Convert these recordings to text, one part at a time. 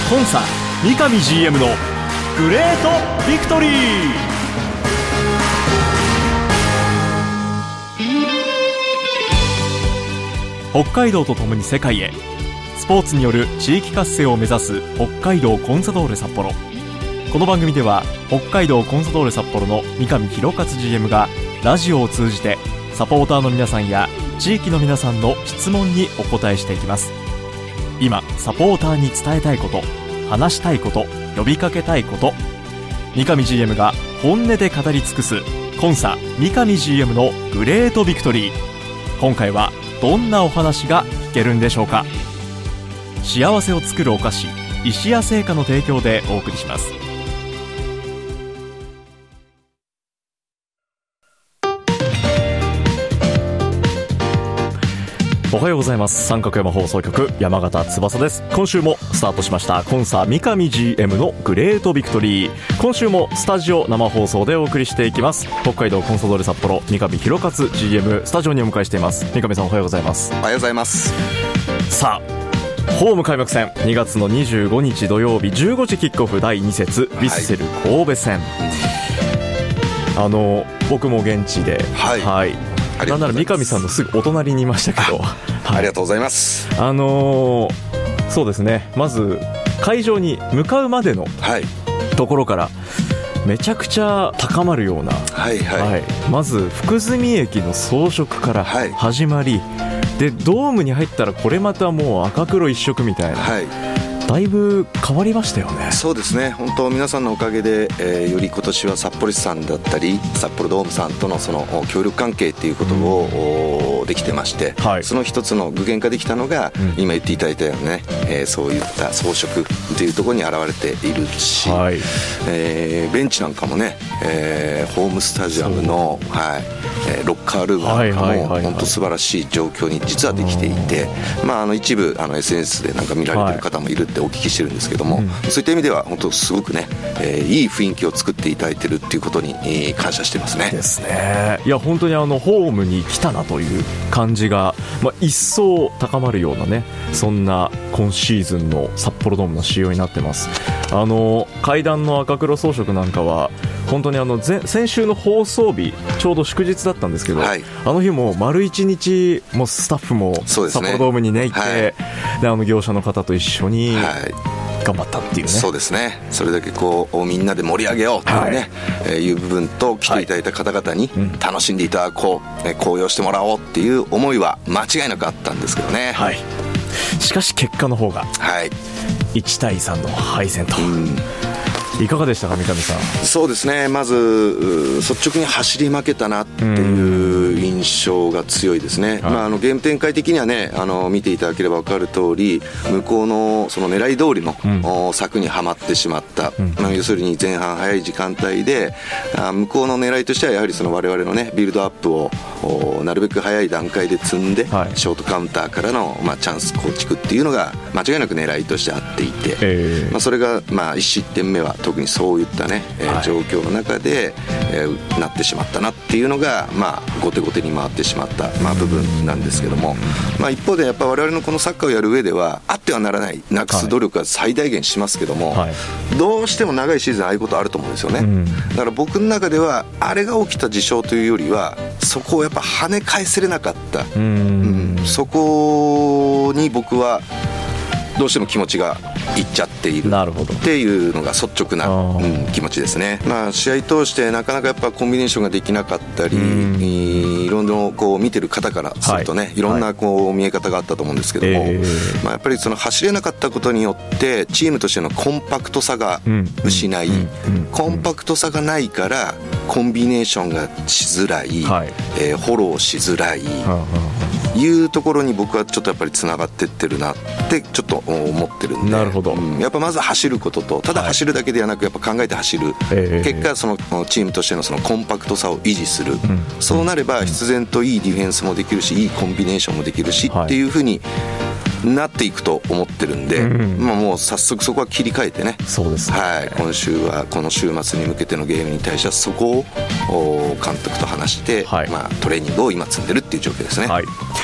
コンサ三上 GM のグレートビクトリー。北海道とともに世界へ、スポーツによる地域活性を目指す北海道コンサドーレ札幌。この番組では北海道コンサドーレ札幌の三上弘勝 GM がラジオを通じてサポーターの皆さんや地域の皆さんの質問にお答えしていきます。今サポーターに伝えたいこと、話したいこと、呼びかけたいこと、三上 GM が本音で語り尽くすコンサ三上 GM のグレートビクトリー。今回はどんなお話が聞けるんでしょうか。幸せを作るお菓子、石屋製菓の提供でお送りします。おはようございます。三角山放送局山形翼です。今週もスタートしましたコンサ三上 GM のグレートビクトリー。今週もスタジオ生放送でお送りしていきます。北海道コンサドーレ札幌三上弘勝 GM スタジオにお迎えしています。三上さんおはようございます。 おはようございます。 さあホーム開幕戦2月の25日土曜日15時キックオフ第2節ヴィッセル神戸戦、僕も現地で、なんなら三上さんのすぐお隣にいましたけど、 ありがとうございます。 そうですね、まず会場に向かうまでのところからめちゃくちゃ高まるような、まず福住駅の装飾から始まり、でドームに入ったらこれまたもう赤黒一色みたいな、だいぶ変わりましたよね。 そうですね、本当皆さんのおかげで、より今年は札幌市さんだったり札幌ドームさんとのその協力関係っていうことを、できてまして、その一つの具現化できたのが、今言っていただいたようなね、そういった装飾というところに現れているし、ベンチなんかもね、ホームスタジアムの、ロッカールームなんかも本当素晴らしい状況に実はできていて、一部SNS でなんか見られてる方もいるってお聞きしてるんですけども、そういった意味では本当すごくね、いい雰囲気を作っていただいてるっていうことに、感謝してますね。 ですね。いや本当にホームに来たなという感じが、一層高まるようなね、そんな今シーズンの札幌ドームの仕様になってます。階段の赤黒装飾なんかは本当に先週の放送日ちょうど祝日だったんですけど、あの日も丸1日もうスタッフも札幌ドームにね行って、で業者の方と一緒に頑張ったっていうね。 そうですね、それだけこうみんなで盛り上げようというね、いう部分と来ていただいた方々に楽しんでいただこう、高揚してもらおうっていう思いは間違いなくあったんですけどね。 しかし結果の方が1対3の敗戦と、いかがでしたか三上さん。 そうですね、まず率直に走り負けたなっていう印象が強いですね。ゲーム展開的にはね、見ていただければ分かる通り、向こうのその狙い通りの、策にはまってしまった、要するに前半早い時間帯で向こうの狙いとしてはやはりその我々のねビルドアップをなるべく早い段階で積んで、ショートカウンターからの、チャンス構築っていうのが間違いなく狙いとしてあっていて、それが1失点目は特にそういったね、状況の中で、なってしまったなっていうのが、後手後手に回ってしまった、部分なんですけども、一方でやっぱ我々のこのサッカーをやる上ではあってはならない、なくす努力は最大限しますけども、どうしても長いシーズンああいうことあると思うんですよね。だから僕の中ではあれが起きた事象というよりは、そこをやっぱ跳ね返せれなかった、そこに僕はどうしても気持ちがいっちゃっているっていうのが率直な、気持ちですね。試合通してなかなかやっぱコンビネーションができなかったり、いろんなこう見てる方からするとね、いろんなこう見え方があったと思うんですけども、やっぱりその走れなかったことによってチームとしてのコンパクトさが失い、コンパクトさがないからコンビネーションがしづらい、フォローしづらい、いうところに僕はちょっとやっぱりつながってってるなってちょっと思ってるんで。 なるほど。 やっぱまず走ることと、ただ走るだけではなくやっぱ考えて走る、結果そのチームとしてのそのコンパクトさを維持する、そうなれば必然といいディフェンスもできるし、いいコンビネーションもできるし、っていうふうになっていくと思ってるんで、もう早速そこは切り替えてね。 そうですね、 今週はこの週末に向けてのゲームに対してはそこを監督と話して、トレーニングを今積んでるっていう状況ですね。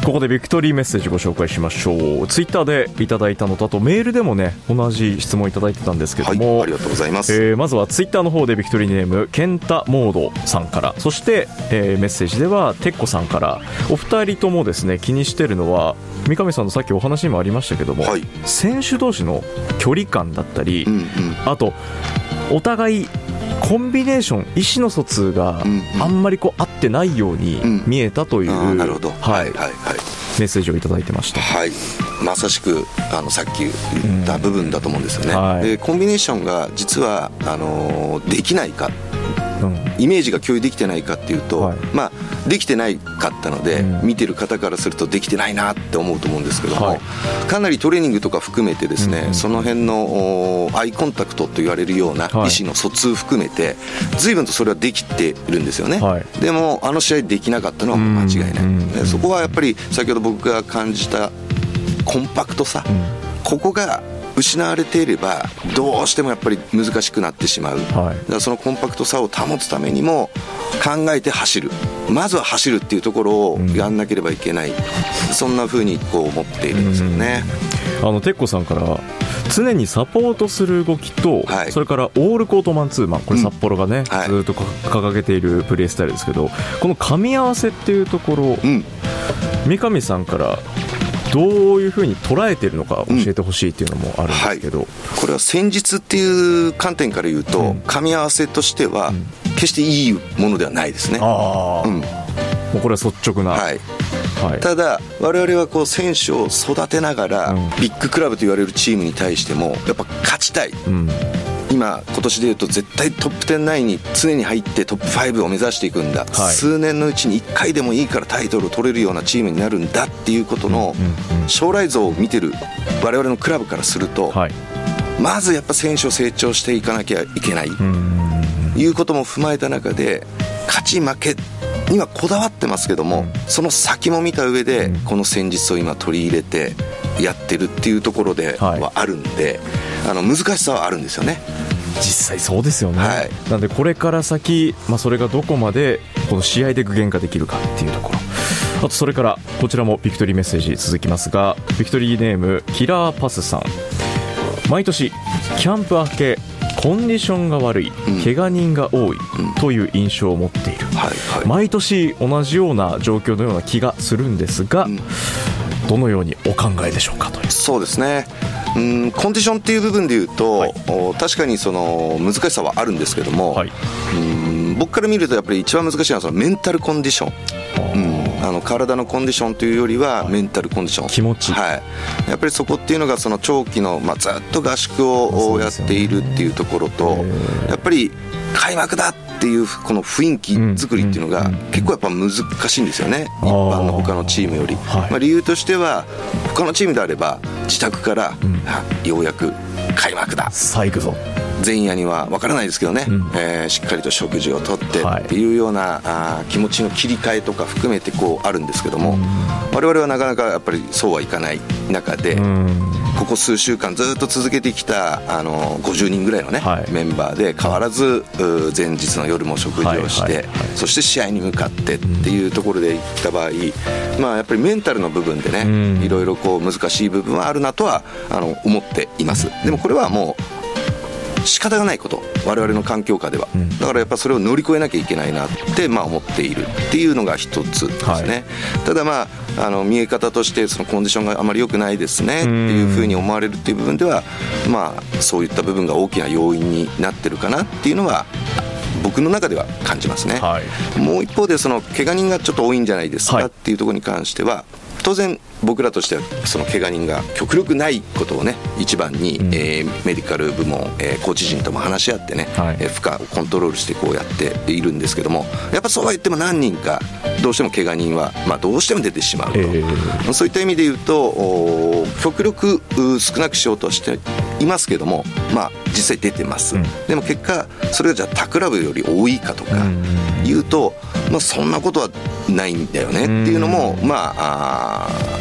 ここでビクトリーメッセージご紹介しましょう。ツイッターでいただいたのと、あとメールでもね同じ質問いただいてたんですけども、 ありがとうございます。 まずはツイッターの方でビクトリーネームケンタモードさんから、そして、メッセージではテッコさんから、お二人ともですね気にしてるのは三上さんのさっきお話にもありましたけども、選手同士の距離感だったり、あとお互いコンビネーション、意思の疎通があんまり合ってないように見えたという、 なるほど、 メッセージをいただいてました。 まさしくさっき言った部分だと思うんですよね。でコンビネーションが実はできないか、イメージが共有できてないかっていうと、できてないかったので、見てる方からするとできてないなって思うと思うんですけども、かなりトレーニングとか含めてですね、その辺のアイコンタクトと言われるような意思の疎通含めて随分とそれはできているんですよね。でも試合できなかったのは間違いない。そこはやっぱり先ほど僕が感じたコンパクトさ、ここが失われていればどうしてもやっぱり難しくなってしまう。だからそのコンパクトさを保つためにも考えて走る、まずは走るっていうところをやんなければいけない、そんな風に思っているんですよね。 テッコさんから常にサポートする動きと、それからオールコートマンツーマン、これ札幌がね、ずっと掲げているプレースタイルですけど、この噛み合わせっていうところ、三上さんからどういうふうに捉えているのか教えてほしいっていうのもあるんですけど、 これは戦術っていう観点から言うと、噛み合わせとしては決していいものではないですね。 もうこれは率直な、 ただ我々は選手を育てながら、ビッグクラブと言われるチームに対してもやっぱ勝ちたい、今年でいうと絶対トップ10内に常に入ってトップ5を目指していくんだ、数年のうちに1回でもいいからタイトルを取れるようなチームになるんだっていうことの将来像を見てる我々のクラブからすると、まずやっぱ選手を成長していかなきゃいけない、いうことも踏まえた中で勝ち負けにはこだわってますけども、その先も見た上でこの戦術を今取り入れてやってるっていうところではあるんで、難しさはあるんですよね。 実際そうですよね。なのでこれから先、それがどこまでこの試合で具現化できるかっていうところ、あとそれからこちらもビクトリーメッセージ続きますが、ビクトリーネームキラーパスさん、毎年キャンプ明けコンディションが悪い、怪我人が多いという印象を持っている、毎年同じような状況のような気がするんですが、どのようにお考えでしょうかという。 そうですね、コンディションっていう部分でいうと、確かにその難しさはあるんですけども、僕から見るとやっぱり一番難しいのはそのメンタルコンディション、体のコンディションというよりはメンタルコンディション、 気持ち、 やっぱりそこっていうのがその長期の、ずっと合宿をやっているっていうところと、やっぱり開幕だっていうこの雰囲気作りっていうのが結構やっぱ難しいんですよね、一般の他のチームより。理由としては他のチームであれば自宅からようやく開幕だ、 さあ行くぞ、 前夜には分からないですけどね、しっかりと食事をとってっていうような、気持ちの切り替えとか含めてあるんですけども、我々はなかなかやっぱりそうはいかない中で、ここ数週間ずっと続けてきた50人ぐらいのね、メンバーで変わらず前日の夜も食事をして、そして試合に向かってっていうところでいった場合、やっぱりメンタルの部分でね、いろいろ難しい部分はあるなとは思っています。でもこれはもう仕方がないこと、我々の環境下では、だからやっぱそれを乗り越えなきゃいけないなって思っているっていうのが一つですね。ただ見え方としてそのコンディションがあまり良くないですねっていうふうに思われるっていう部分では、そういった部分が大きな要因になってるかなっていうのは僕の中では感じますね。もう一方でその怪我人がちょっと多いんじゃないですかっていうところに関しては、当然僕らとしてはその怪我人が極力ないことをね一番に、メディカル部門、コーチ陣とも話し合ってね、負荷をコントロールしてやっているんですけども、やっぱそうは言っても何人かどうしても怪我人は、どうしても出てしまうと、そういった意味で言うと極力少なくしようとしていますけども、実際出てます、でも結果それがじゃあ他クラブより多いかとか言うと、そんなことはないんだよねっていうのも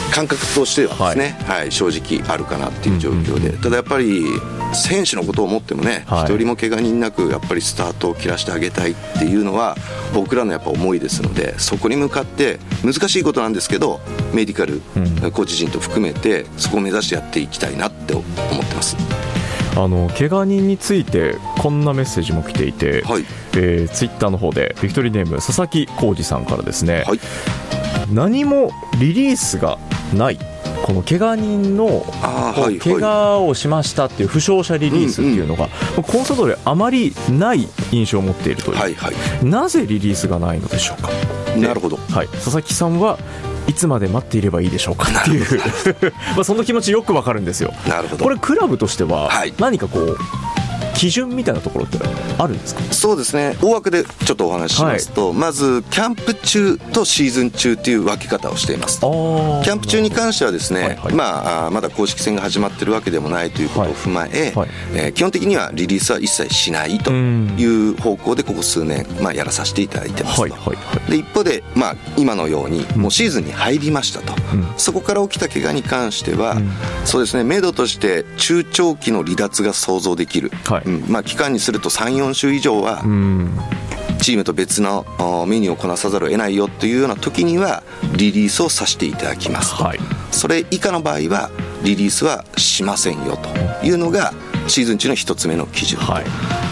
感覚としてはですね、はい、正直あるかなっていう状況で、ただやっぱり選手のことを思ってもね、一人も怪我人なくやっぱりスタートを切らしてあげたいっていうのは僕らのやっぱ思いですので、そこに向かって難しいことなんですけど、メディカル、コーチ陣と含めてそこを目指してやっていきたいなって思ってます。 怪我人についてこんなメッセージも来ていて、はい、ツイッターの方でビクトリーネーム佐々木浩二さんからですね、はい、何もリリースがないこの怪我人の怪我をしましたっていう負傷者リリースっていうのが、コンサドーレあまりない印象を持っているという、はいはい、なぜリリースがないのでしょうか。 なるほど、 はい、佐々木さんはいつまで待っていればいいでしょうかっていうまあその気持ちよくわかるんですよ。 なるほど。 これクラブとしては何かこう基準みたいなところってあるんですか。 そうですね、大枠でちょっとお話ししますと、はい、まずキャンプ中とシーズン中という分け方をしています。キャンプ中に関してはですね、はいはい、まだ公式戦が始まっているわけでもないということを踏まえ、はいはい、基本的にはリリースは一切しないという方向でここ数年、やらさせていただいてますと、はいはいはい、で一方で、今のようにもうシーズンに入りましたと、そこから起きた怪我に関しては、そうですね、目処として中長期の離脱が想像できる、はい、期間にすると 3,4 週以上はチームと別のメニューをこなさざるを得ないよというような時にはリリースをさせていただきますと、はい、それ以下の場合はリリースはしませんよというのがシーズン中の一つ目の基準、はい、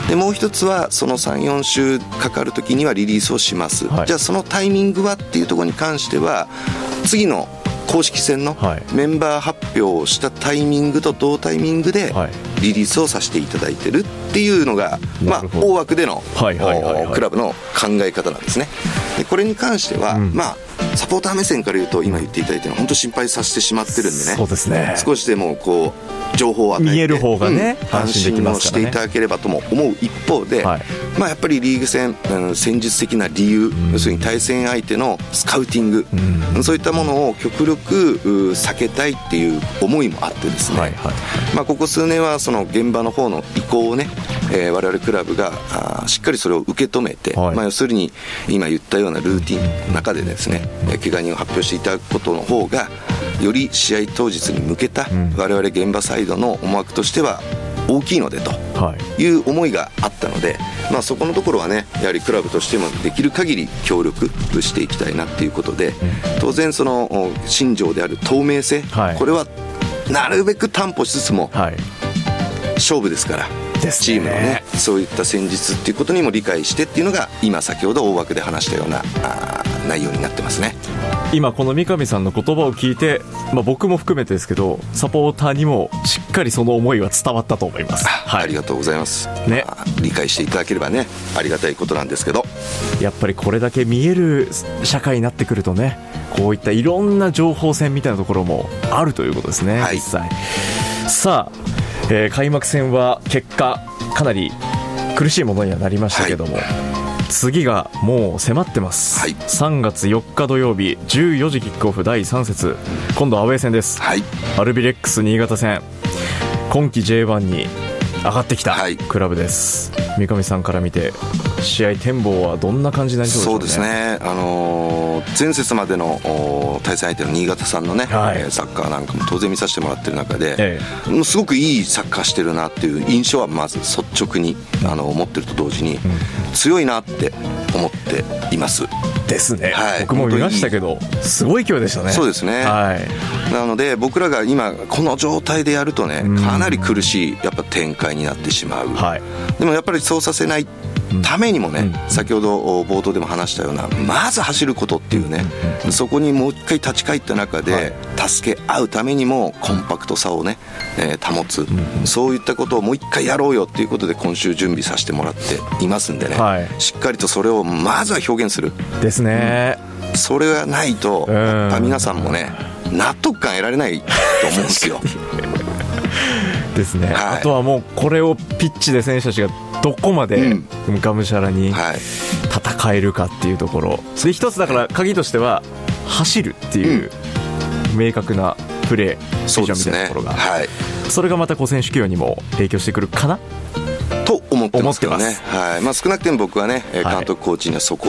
でもう一つはその 3,4 週かかる時にはリリースをします、はい、じゃあそのタイミングはっていうところに関しては次の公式戦のメンバー発表をしたタイミングと同タイミングでリリースをさせていただいてるっていうのが、大枠でのクラブの考え方なんですね。でこれに関しては、サポーター目線から言うと今言っていただいたのは本当心配させてしまってるんでね、 そうですね、 少しでもこう情報を与えて見える方がね、 安心をしていただければとも思う一方で、やっぱりリーグ戦、戦術的な理由、要するに対戦相手のスカウティング、そういったものを極力避けたいっていう思いもあってですね、ここ数年はその現場の方の意向をね、我々クラブがしっかりそれを受け止めて、要するに今言ったようなルーティンの中でですね、怪我人を発表していただくことの方がより試合当日に向けた我々現場サイドの思惑としては大きいのでという思いがあったので、そこのところはね、やはりクラブとしてもできる限り協力していきたいなっていうことで、当然その新庄である透明性、これはなるべく担保しつつも勝負ですから、チームのね、そういった戦術っていうことにも理解してっていうのが今先ほど大枠で話したような内容になってますね。 今この三上さんの言葉を聞いて、僕も含めてですけどサポーターにもしっかりその思いは伝わったと思います。 ありがとうございます、理解していただければね、ありがたいことなんですけど、 やっぱりこれだけ見える社会になってくるとね、こういったいろんな情報戦みたいなところもあるということですね、実際。さあ、開幕戦は結果かなり苦しいものにはなりましたけども、次がもう迫ってます、3月4日土曜日14時キックオフ第3節、今度はアウェー戦です、アルビレックス新潟戦、今季 J1 に上がってきたクラブです、三上さんから見て試合展望はどんな感じになりそうでしょうね。 そうですね、前節までの対戦相手の新潟さんのね、サッカーなんかも当然見させてもらってる中で、もうすごくいいサッカーしてるなっていう印象はまず率直に持ってると同時に、強いなって思っていますですね、僕も見ましたけどすごい勢いでしたね。 そうですね、なので僕らが今この状態でやるとね、かなり苦しいやっぱ展開になってしまう、でもやっぱりそうさせないためにもね、先ほど冒頭でも話したようなまず走ることっていうね、そこにもう一回立ち返った中で助け合うためにもコンパクトさをね、保つ、そういったことをもう一回やろうよっていうことで今週準備させてもらっていますんでね、しっかりとそれをまずは表現するですね、 それがないとやっぱ皆さんもね納得感得られないと思うんですよですね、あとはもうこれをピッチで選手たちがどこまでがむしゃらに戦えるかっていうところで、一つだから鍵としては走るっていう明確なプレービジョンみたいなところが、それがまたこう選手起用にも影響してくるかなと思ってますけどね、少なくても僕はね、監督コーチにはそこ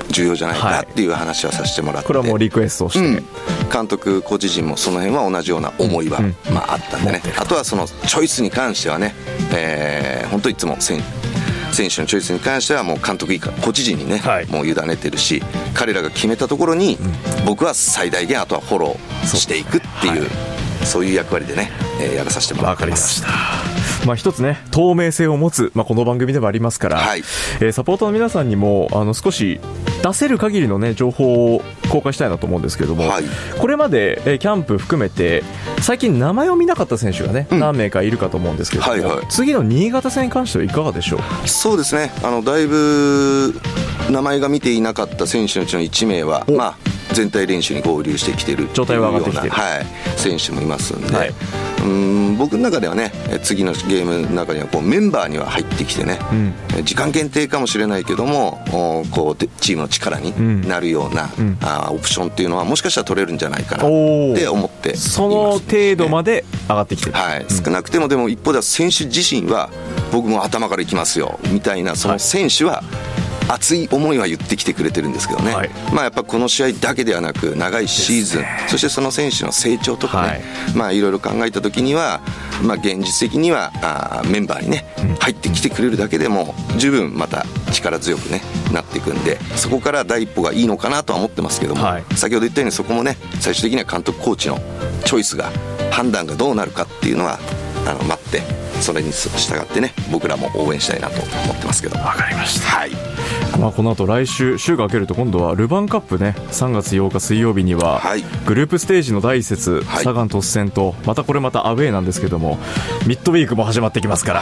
重要じゃないかっていう話はさせてもらって、 これはもうリクエストをして、 監督コーチ陣もその辺は同じような思いは、あったんでね。あとはそのチョイスに関してはね、本当いつも選手のチョイスに関してはもう監督以下コーチ陣にね、もう委ねてるし、彼らが決めたところに、僕は最大限あとはフォローしていくっていう、そういう役割でね、やらさせてもらってます。 わかりました。一つね、透明性を持つ、この番組でもありますから、サポーターの皆さんにも少し出せる限りのね情報を公開したいなと思うんですけども、これまでキャンプ含めて最近名前を見なかった選手がね、何名かいるかと思うんですけども、次の新潟戦に関してはいかがでしょう。 そうですね、だいぶ名前が見ていなかった選手のうちの1名は全体練習に合流してきてる状態は上がってきてる、 選手もいますんで、僕の中ではね、次のゲームの中にはこうメンバーには入ってきてね、時間限定かもしれないけどもこうチームの力になるような、オプションっていうのはもしかしたら取れるんじゃないかなって思っています、ね、 その程度まで上がってきてる、 少なくてもでも一方では選手自身は僕も頭からいきますよみたいな、その選手は熱い思いは言ってきてくれてるんですけどね、やっぱこの試合だけではなく長いシーズン、そしてその選手の成長とかね、いろいろ考えた時には、現実的にはメンバーにね入ってきてくれるだけでも十分また力強くねなっていくんで、そこから第一歩がいいのかなとは思ってますけども、先ほど言ったようにそこもね最終的には監督コーチのチョイスが判断がどうなるかっていうのは待って、それに従ってね僕らも応援したいなと思ってますけど。 わかりました。この後来週が明けると今度はルヴァンカップね、3月8日水曜日にはグループステージの第一節、サガン鳥栖戦とこれまたアウェーなんですけども、ミッドウィークも始まってきますから、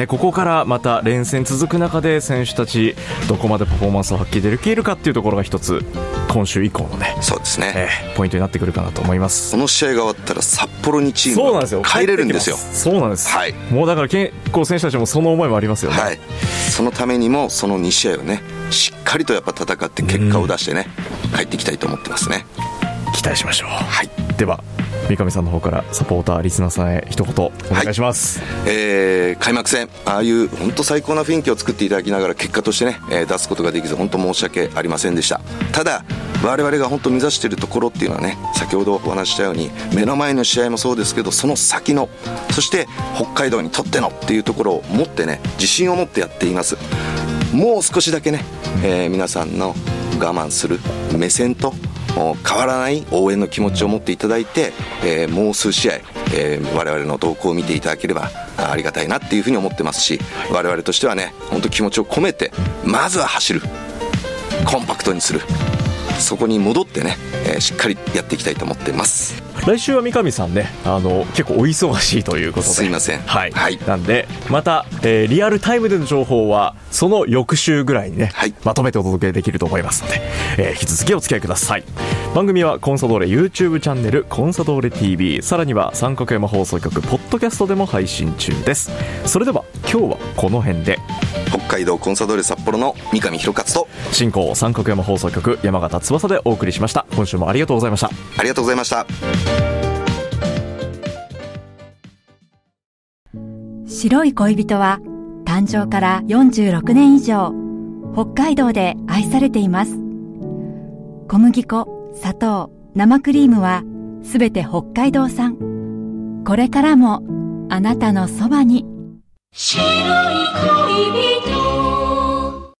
ここからまた連戦続く中で選手たちどこまでパフォーマンスを発揮できるかっていうところが一つ今週以降のね、 そうですね、 ポイントになってくるかなと思います。 この試合が終わったら札幌にチームが帰れるんですよ。 そうなんです、もうだから結構選手たちもその思いもありますよね、 そのためにもその2試合をねしっかりとやっぱ戦って結果を出してね、帰っていきたいと思ってますね。 期待しましょう。では三上さんの方からサポーターリスナーさんへ一言お願いします。 開幕戦ああいう本当最高な雰囲気を作っていただきながら結果としてね、出すことができず本当申し訳ありませんでした。ただ我々が本当目指しているところっていうのはね、先ほどお話ししたように目の前の試合もそうですけど、その先の、そして北海道にとってのっていうところを持ってね、自信を持ってやっています。もう少しだけね、皆さんの我慢する目線と変わらない応援の気持ちを持っていただいて、もう数試合、我々の動向を見ていただければありがたいなっていうふうに思ってますし、我々としてはね本当気持ちを込めてまずは走る、コンパクトにする、そこに戻ってね、しっかりやっていきたいと思ってます。 来週は三上さんね、結構お忙しいということで、 すいません、 なんでまた、リアルタイムでの情報はその翌週ぐらいにね、まとめてお届けできると思いますので、引き続きお付き合いください。番組はコンサドーレ YouTube チャンネルコンサドーレ TV、 さらには三角山放送局ポッドキャストでも配信中です。それでは今日はこの辺で。 北海道コンサドーレ札幌の三上弘勝と進行三角山放送局山形翼でお送りしました。今週もありがとうございました。 ありがとうございました。 白い恋人は誕生から46年以上北海道で愛されています。小麦粉、砂糖、生クリームはすべて北海道産。これからもあなたのそばに。白い恋人。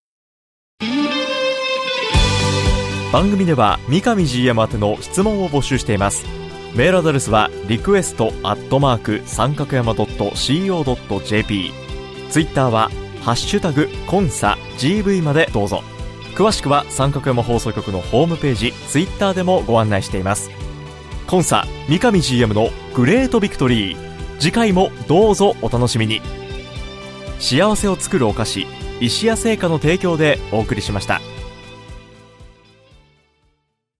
番組では三上 GM 宛ての質問を募集しています。メールアドレスはrequest@三角山 .co.jp、 ツイッターはハッシュタグコンサ GV までどうぞ。詳しくは三角山放送局のホームページ、ツイッターでもご案内しています。コンサ三上 GM のグレートビクトリー、次回もどうぞお楽しみに。幸せを作るお菓子、石屋製菓の提供でお送りしました。